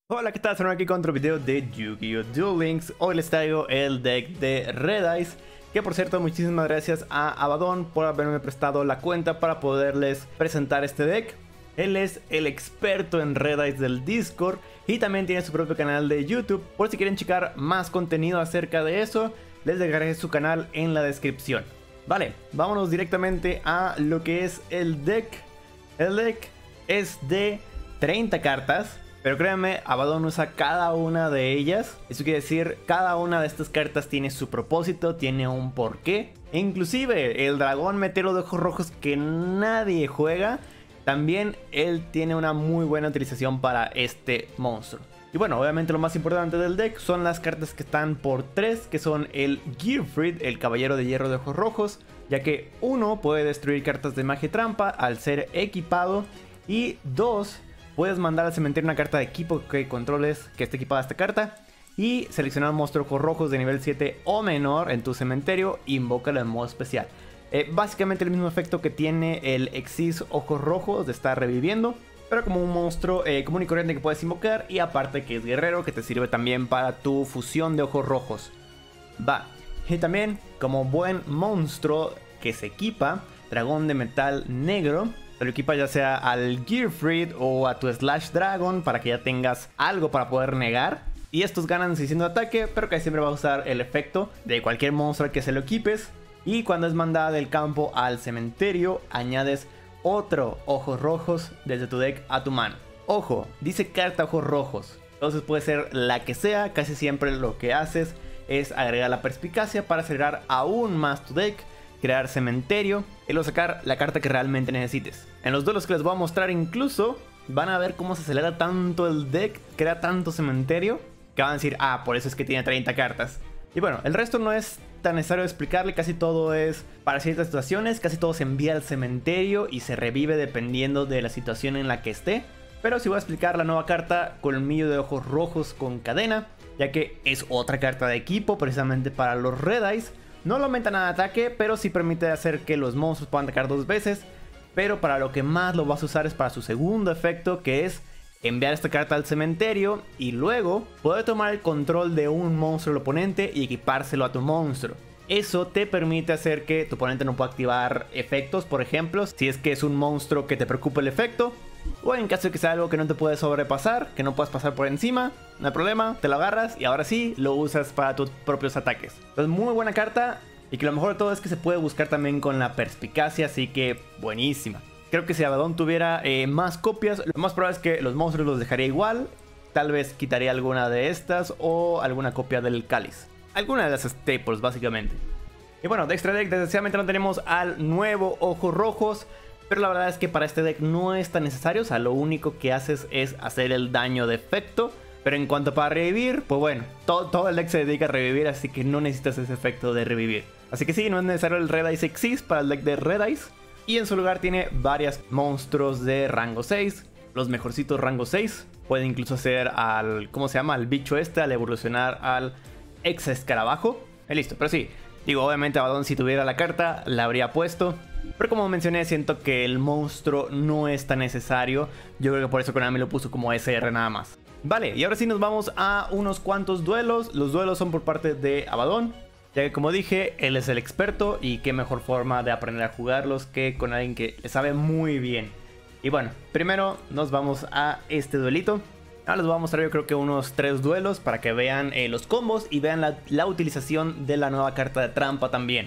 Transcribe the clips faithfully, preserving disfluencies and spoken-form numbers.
Hola, ¿qué tal? Soy aquí con otro video de Yu-Gi-Oh! Duel Links. Hoy les traigo el deck de Red Eyes, que por cierto, muchísimas gracias a Abaddon por haberme prestado la cuenta para poderles presentar este deck. Él es el experto en Red Eyes del Discord y también tiene su propio canal de YouTube. Por si quieren checar más contenido acerca de eso, les dejaré su canal en la descripción. Vale, vámonos directamente a lo que es el deck. El deck es de treinta cartas. Pero créanme, Abaddon usa cada una de ellas. Eso quiere decir, cada una de estas cartas tiene su propósito, tiene un porqué. E inclusive, el dragón meteoro de ojos rojos que nadie juega, también él tiene una muy buena utilización para este monstruo. Y bueno, obviamente lo más importante del deck son las cartas que están por tres, que son el Gearfried, el caballero de hierro de ojos rojos, ya que uno puede destruir cartas de magia y trampa al ser equipado, y dos, puedes mandar al cementerio una carta de equipo que controles que esté equipada esta carta y seleccionar un monstruo ojos rojos de nivel siete o menor en tu cementerio, invócalo en modo especial. Eh, básicamente el mismo efecto que tiene el Exis ojos rojos de estar reviviendo, pero como un monstruo eh, común y corriente que puedes invocar, y aparte que es guerrero, que te sirve también para tu fusión de ojos rojos. Va, y también como buen monstruo que se equipa, dragón de metal negro. Te lo equipa ya sea al Gearfried o a tu Slash Dragon para que ya tengas algo para poder negar. Y estos ganan seiscientos de ataque, pero que siempre va a usar el efecto de cualquier monstruo al que se lo equipes. Y cuando es mandada del campo al cementerio, añades otro ojos rojos desde tu deck a tu mano. Ojo, dice carta ojos rojos. Entonces puede ser la que sea, casi siempre lo que haces es agregar la perspicacia para acelerar aún más tu deck, crear cementerio y luego sacar la carta que realmente necesites. En los duelos que les voy a mostrar incluso van a ver cómo se acelera tanto el deck, crea tanto cementerio, que van a decir, ah, por eso es que tiene treinta cartas. Y bueno, el resto no es tan necesario explicarle, casi todo es para ciertas situaciones, casi todo se envía al cementerio y se revive dependiendo de la situación en la que esté. Pero sí voy a explicar la nueva carta Colmillo de ojos rojos con cadena, ya que es otra carta de equipo precisamente para los Red Eyes. No lo aumenta nada de ataque, pero sí permite hacer que los monstruos puedan atacar dos veces. Pero para lo que más lo vas a usar es para su segundo efecto, que es enviar esta carta al cementerio y luego poder tomar el control de un monstruo del oponente y equipárselo a tu monstruo. Eso te permite hacer que tu oponente no pueda activar efectos, por ejemplo, si es que es un monstruo que te preocupa el efecto. O en caso de que sea algo que no te puedes sobrepasar, que no puedas pasar por encima, no hay problema, te lo agarras y ahora sí lo usas para tus propios ataques. Entonces, muy buena carta, y que lo mejor de todo es que se puede buscar también con la perspicacia, así que buenísima. Creo que si Abaddon tuviera eh, más copias, lo más probable es que los monstruos los dejaría igual. Tal vez quitaría alguna de estas o alguna copia del cáliz. Alguna de las staples, básicamente. Y bueno, de extra deck, desgraciadamente no tenemos al nuevo ojos rojos. Pero la verdad es que para este deck no es tan necesario. O sea, lo único que haces es hacer el daño de efecto. Pero en cuanto para revivir, pues bueno, todo, todo el deck se dedica a revivir, así que no necesitas ese efecto de revivir. Así que sí, no es necesario el Red Eyes Exist para el deck de Red Eyes. Y en su lugar tiene varios monstruos de rango seis. Los mejorcitos rango seis. Puede incluso hacer al, ¿cómo se llama? Al bicho este, al evolucionar al Exa Escarabajo. Y listo, pero sí. Digo, obviamente Abaddon si tuviera la carta, la habría puesto. Pero como mencioné, siento que el monstruo no es tan necesario. Yo creo que por eso Konami lo puso como S R nada más. Vale, y ahora sí nos vamos a unos cuantos duelos. Los duelos son por parte de Abaddon, ya que como dije, él es el experto. Y qué mejor forma de aprender a jugarlos que con alguien que le sabe muy bien. Y bueno, primero nos vamos a este duelito. Ahora les voy a mostrar yo creo que unos tres duelos para que vean eh, los combos y vean la, la utilización de la nueva carta de trampa también.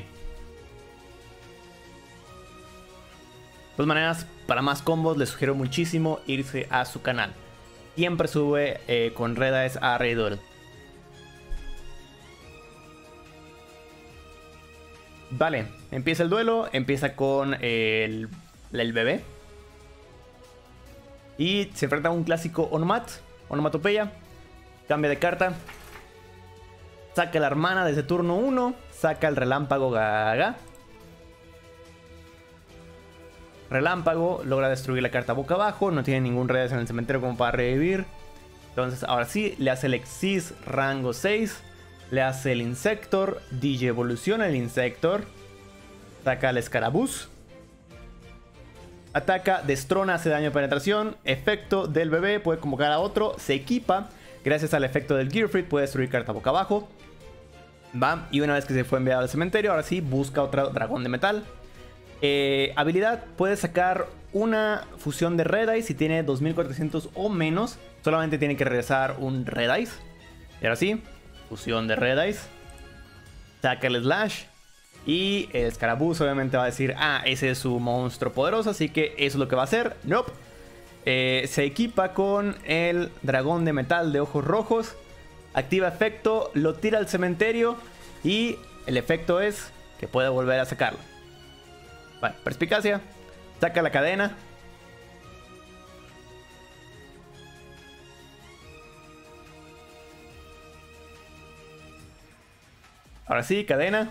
De todas maneras, para más combos les sugiero muchísimo irse a su canal. Siempre sube eh, con Red Eyes a Rey Duel. Vale, empieza el duelo, empieza con el, el bebé. Y se enfrenta a un clásico onomat, onomatopeya. Cambia de carta. Saca la hermana desde turno uno. Saca el relámpago Gaga. Relámpago logra destruir la carta boca abajo. No tiene ningún Red Eyes en el cementerio como para revivir. Entonces ahora sí, le hace el Exis rango seis. Le hace el Insector. Digi evoluciona el Insector. Saca el Escarabuz. Ataca, destrona, hace daño de penetración. Efecto del bebé, puede convocar a otro. Se equipa. Gracias al efecto del Gearfried puede destruir carta boca abajo. Va, y una vez que se fue enviado al cementerio, ahora sí, busca otro dragón de metal. Eh, habilidad, puede sacar una fusión de Red Eyes si tiene dos mil cuatrocientos o menos. Solamente tiene que regresar un Red Eyes. Y ahora sí, fusión de Red Eyes. Saca el Slash. Y el escarabuzo obviamente va a decir, ah, ese es su monstruo poderoso, así que eso es lo que va a hacer. Nope. Eh, se equipa con el dragón de metal de ojos rojos. Activa efecto, lo tira al cementerio. Y el efecto es que puede volver a sacarlo. Vale, perspicacia. Saca la cadena. Ahora sí, cadena.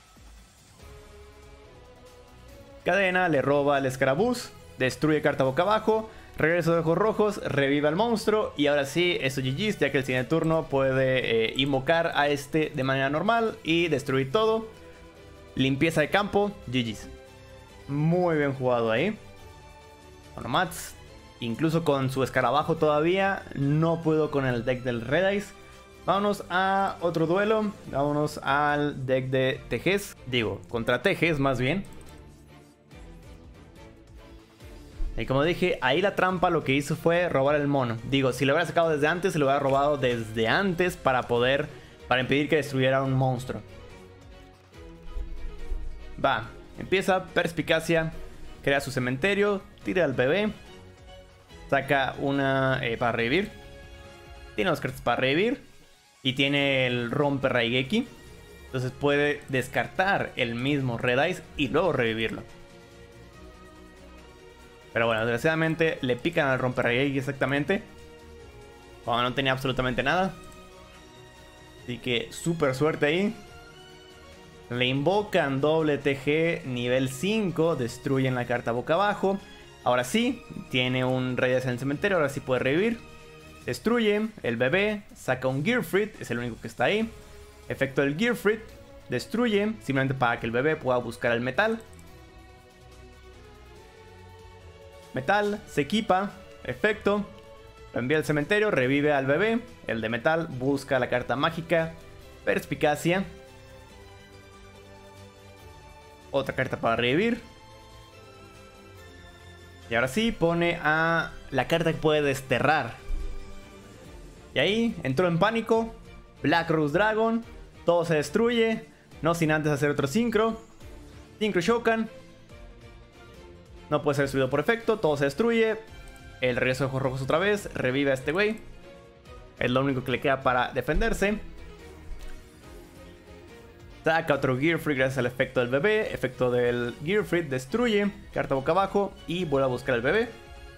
Cadena, le roba al escarabuz, destruye carta boca abajo, regresa de ojos rojos, revive al monstruo y ahora sí, eso G G's, ya que el siguiente turno puede eh, invocar a este de manera normal y destruir todo. Limpieza de campo, G G's. Muy bien jugado ahí. Bueno, Mats, incluso con su escarabajo todavía, no pudo con el deck del Red Eyes. Vámonos a otro duelo, vámonos al deck de Tejes, digo, contra Tejes más bien. Y como dije, ahí la trampa lo que hizo fue robar el mono. Digo, si lo hubiera sacado desde antes, se lo hubiera robado desde antes para poder, para impedir que destruyera un monstruo. Va, empieza perspicacia, crea su cementerio, tira al bebé, saca una eh, para revivir, tiene dos cartas para revivir y tiene el rompe Raigeki. Entonces puede descartar el mismo Red Eyes y luego revivirlo. Pero bueno, desgraciadamente le pican al romper Raigeki exactamente cuando no tenía absolutamente nada. Así que súper suerte ahí. Le invocan doble T G nivel cinco, destruyen la carta boca abajo. Ahora sí, tiene un Reyes en el cementerio, ahora sí puede revivir. Destruye el bebé, saca un Gearfried, es el único que está ahí. Efecto del Gearfried, destruye, simplemente para que el bebé pueda buscar el metal. Metal, se equipa, efecto, lo envía al cementerio, revive al bebé. El de metal busca la carta mágica, perspicacia. Otra carta para revivir. Y ahora sí pone a la carta que puede desterrar. Y ahí entró en pánico. Black Rose Dragon. Todo se destruye. No sin antes hacer otro Synchro. Synchro Shokan. No puede ser destruido por efecto. Todo se destruye. El regreso de ojos rojos otra vez. Revive a este güey. Es lo único que le queda para defenderse. Saca otro Gearfried gracias al efecto del bebé. Efecto del Gearfried, destruye. Carta boca abajo y vuelve a buscar al bebé.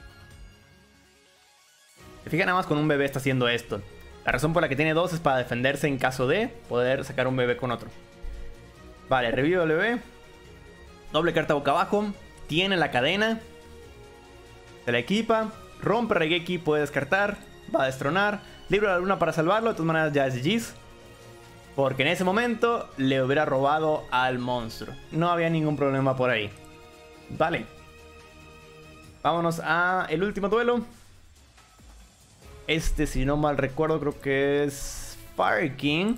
Se fija, nada más con un bebé está haciendo esto. La razón por la que tiene dos es para defenderse en caso de poder sacar un bebé con otro. Vale, revive al bebé. Doble carta boca abajo. Tiene la cadena. Se la equipa. Rompe Raigeki, puede descartar. Va a destronar. Libra la luna para salvarlo. De todas maneras ya es G G's. Porque en ese momento le hubiera robado al monstruo. No había ningún problema por ahí. Vale. Vámonos a el último duelo. Este, si no mal recuerdo, creo que es Fire King.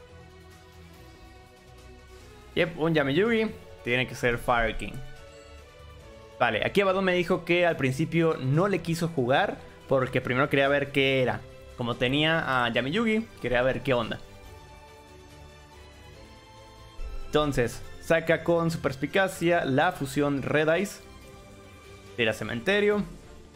Yep, un Yami-Yugi. Tiene que ser Fire King. Vale, aquí Abaddon me dijo que al principio no le quiso jugar porque primero quería ver qué era. Como tenía a Yami-Yugi, quería ver qué onda. Entonces, saca con su perspicacia la fusión Red Eyes. Tira cementerio.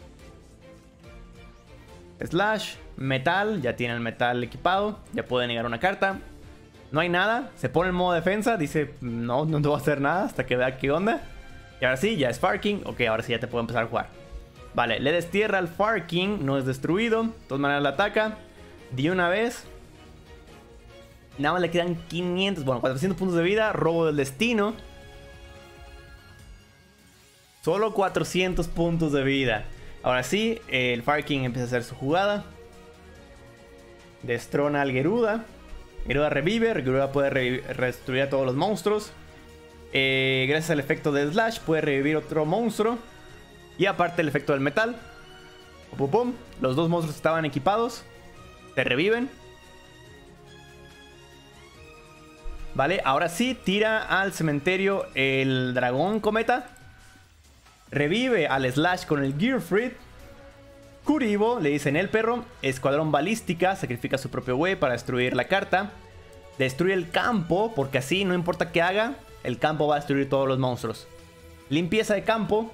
Slash, metal, ya tiene el metal equipado. Ya puede negar una carta. No hay nada, se pone en modo defensa. Dice, no, no te voy a hacer nada hasta que vea qué onda. Y ahora sí, ya es Fire King. Ok, ahora sí ya te puedo empezar a jugar. Vale, le destierra al Fire King. No es destruido, de todas maneras la ataca. De una vez. Nada más le quedan quinientos, bueno, cuatrocientos puntos de vida. Robo del destino. Solo cuatrocientos puntos de vida. Ahora sí, el Fire King empieza a hacer su jugada. Destrona al Geruda. Geruda revive. Geruda puede destruir a todos los monstruos. Eh, gracias al efecto de Slash puede revivir otro monstruo. Y aparte el efecto del metal. Pum, pum, pum. Los dos monstruos estaban equipados. Se reviven. Vale, ahora sí, tira al cementerio el dragón cometa. Revive al Slash con el Gearfried. Kuribo, le dicen el perro. Escuadrón balística, sacrifica su propio güey para destruir la carta. Destruye el campo, porque así no importa qué haga, el campo va a destruir todos los monstruos. Limpieza de campo.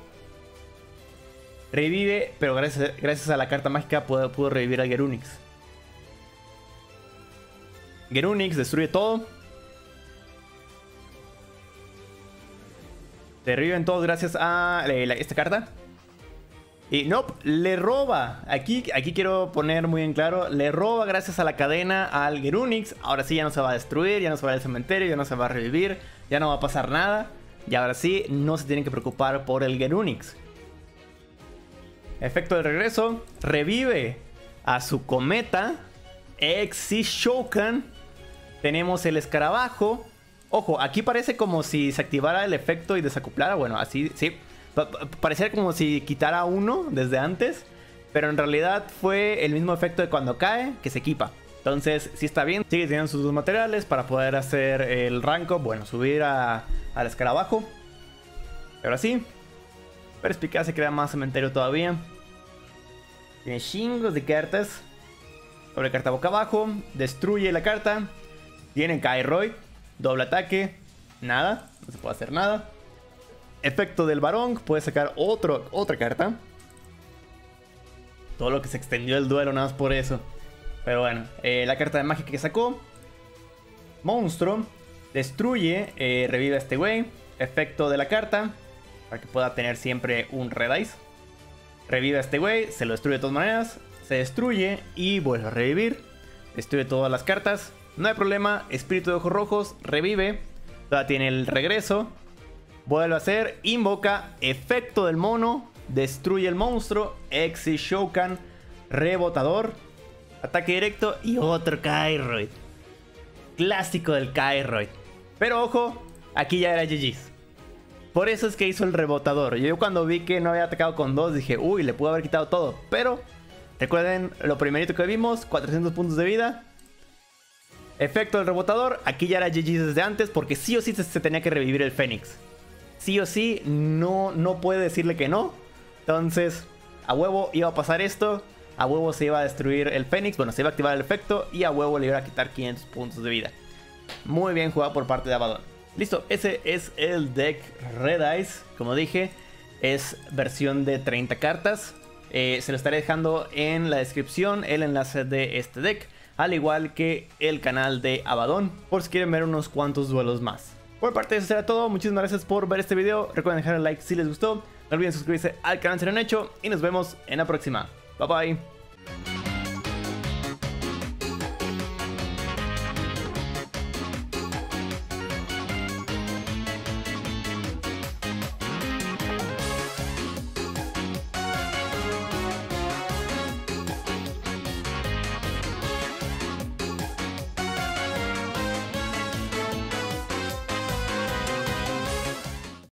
Revive, pero gracias, gracias a la carta mágica pudo, pudo revivir al Gerunix. Gerunix destruye todo. Se reviven todos gracias a la, la, esta carta. Y no, nope, le roba. Aquí, aquí quiero poner muy en claro. Le roba gracias a la cadena al Gerunix. Ahora sí ya no se va a destruir, ya no se va al cementerio, ya no se va a revivir, ya no va a pasar nada. Y ahora sí no se tienen que preocupar por el Gerunix. Efecto de regreso. Revive a su cometa Exishokan. Tenemos el escarabajo. Ojo, aquí parece como si se activara el efecto y desacoplara. Bueno, así, sí. Parecía como si quitara uno desde antes. Pero en realidad fue el mismo efecto de cuando cae, que se equipa. Entonces, sí está bien. Sigue teniendo sus dos materiales para poder hacer el rank up. Bueno, subir a, al escarabajo. Ahora sí. Perspicaz se crea más cementerio todavía. Tiene chingos de cartas. Doble carta boca abajo. Destruye la carta. Tiene Kairoid. Doble ataque. Nada. No se puede hacer nada. Efecto del varón. Puede sacar otro, otra carta. Todo lo que se extendió el duelo nada más por eso. Pero bueno. Eh, la carta de mágica que sacó. Monstruo. Destruye. Eh, revive a este güey. Efecto de la carta. Para que pueda tener siempre un Red Ice. Revive a este güey. Se lo destruye de todas maneras. Se destruye. Y vuelve a revivir. Destruye todas las cartas. No hay problema. Espíritu de ojos rojos. Revive. Todavía tiene el regreso. Vuelve a hacer. Invoca. Efecto del mono. Destruye el monstruo. Exishokan. Rebotador. Ataque directo. Y otro Kairoid. Clásico del Kairoid. Pero ojo. Aquí ya era G G's. Por eso es que hizo el rebotador. Yo cuando vi que no había atacado con dos dije, uy, le pudo haber quitado todo. Pero recuerden lo primerito que vimos. cuatrocientos puntos de vida. Efecto del rebotador. Aquí ya era G G desde antes. Porque sí o sí se, se tenía que revivir el Fénix. Sí o sí. No, no puede decirle que no. Entonces a huevo iba a pasar esto. A huevo se iba a destruir el Fénix. Bueno, se iba a activar el efecto. Y a huevo le iba a quitar quinientos puntos de vida. Muy bien jugado por parte de Abaddon. Listo, ese es el deck Red Ice. Como dije, es versión de treinta cartas. eh, Se lo estaré dejando en la descripción el enlace de este deck, al igual que el canal de Abaddon, por si quieren ver unos cuantos duelos más. Por parte de eso será todo. Muchísimas gracias por ver este video. Recuerden dejar el like si les gustó. No olviden suscribirse al canal si no lo han hecho. Y nos vemos en la próxima. Bye bye.